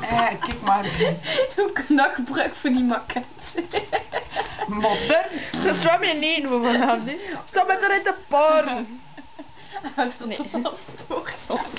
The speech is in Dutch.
Kijk maar. Hoe kan dat gebruik voor die maquette? Modern. Ze zwemmen in één voor vanavond. Sta met erin te paren. Hij had er totaal voor.